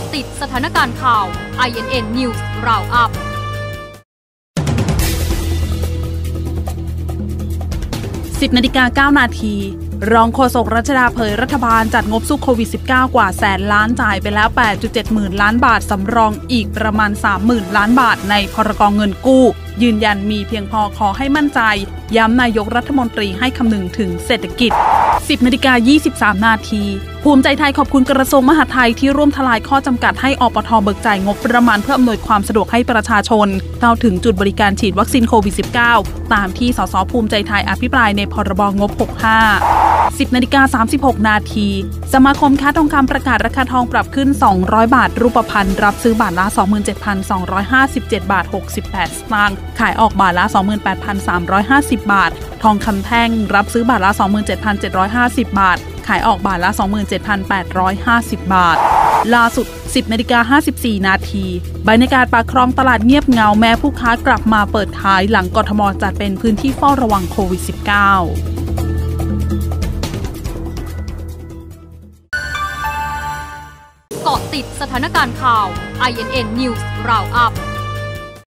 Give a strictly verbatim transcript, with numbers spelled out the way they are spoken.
าะติดสถานการณ์ข่าว ไอ เอ็น เอ็น News Roundup สิบนาฬิกาเก้านาทีรองโฆษกรัชดาเผยรัฐบาลจัดงบสู้โควิด สิบเก้า กว่าแสนล้านจ่ายไปแล้ว แปดจุดเจ็ด หมื่นล้านบาทสำรองอีกประมาณ สามหมื่นล้านบาทในพรกเงินกู้ยืนยันมีเพียงพอขอให้มั่นใจย้ำนายกรัฐมนตรีให้คำนึงถึงเศรษฐกิจ สิบนาฬิกายี่สิบสามนาทีภูมิใจไทยขอบคุณกระทรวงมหาดไทยที่ร่วมทลายข้อจำกัดให้อปท.เบิกจ่ายงบประมาณเพื่ออำนวยความสะดวกให้ประชาชนเข้าถึงจุดบริการฉีดวัคซีนโควิด สิบเก้า ตามที่สสภูมิใจไทยอภิปรายในพรบงบหกสิบห้า สิบนาฬิกาสามสิบหกนาทีสมาคมค้าทองคำประกาศราคาทองปรับขึ้นสองร้อยบาทรูปพรรณรับซื้อบาทละ สองหมื่นเจ็ดพันสองร้อยห้าสิบเจ็ด บาทหกสิบแปดสตางค์ขายออกบาทละ สองหมื่นแปดพันสามร้อยห้าสิบ บาททองคำแท่งรับซื้อบาทละ สองหมื่นเจ็ดพันเจ็ดร้อยห้าสิบ บาทขายออกบาทละ สองหมื่นเจ็ดพันแปดร้อยห้าสิบ บาทล่าสุด สิบนาฬิกาห้าสิบสี่นาทีบรรยากาศปากคลองตลาดเงียบเงาแม้ผู้ค้ากลับมาเปิดขายหลังกทมจัดเป็นพื้นที่เฝ้าระวังโควิด สิบเก้าเกาะติดสถานการณ์ข่าว ไอ เอ็น เอ็น News Roundup